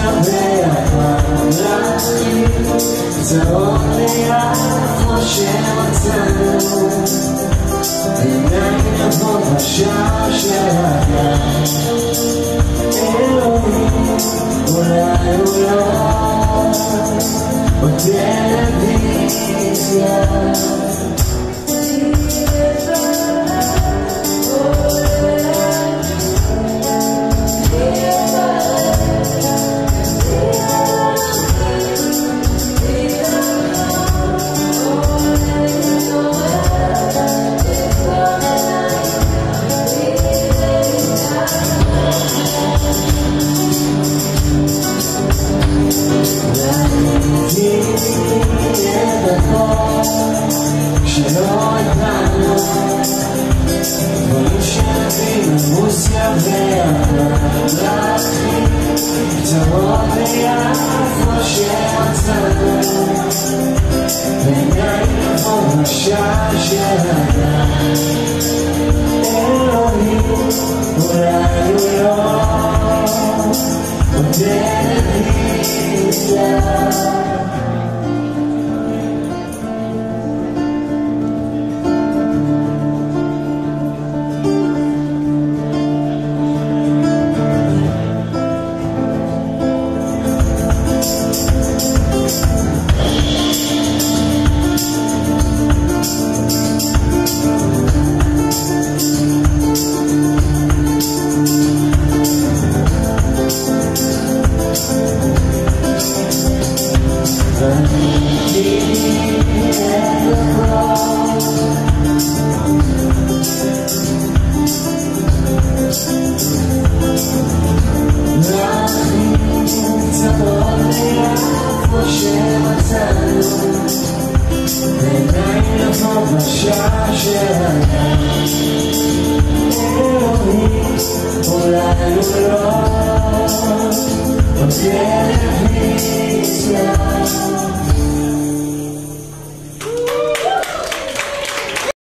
להכיר צרות ליד כמו שמצאנו עיניים נבוא בשער של הגן אלוהים אולי הוא לא בטלוויזיה שלא הבנו דברים שרבים מוסיה והלכים קצרות ליד כמו שמצאנו בעיניים נבוא בשער של הגן אלוהים אולי הוא לא בטלוויזיה בשער של הגן אלוהים אולי הוא לא בטלוויזיה